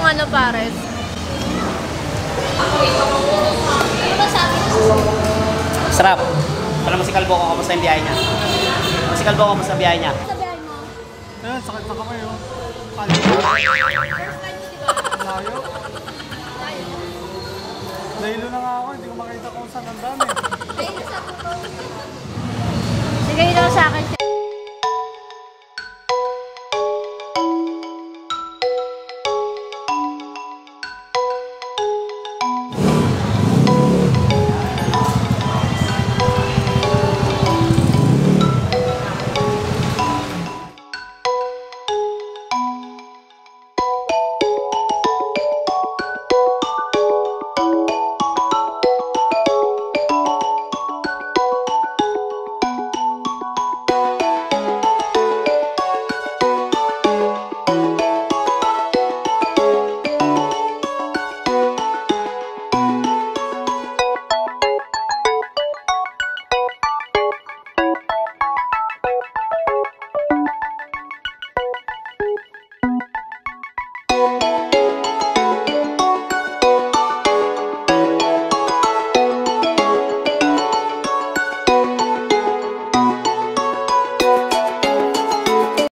ano, pares. Ano ba sabi mo? Sarap. Alam mo si Kalbo ko, kamusta yung biyahe niya? Si Kalbo ko, kamusta yung biyahe niya? Sa biyahe mo? Ayun, sakit na kamay oh. First time mo, diba? Layo. Tayo. Laylo na nga ako, hindi ko makita kung saan ang dami. Ayun sa puto. Sige, ilaw sa akin.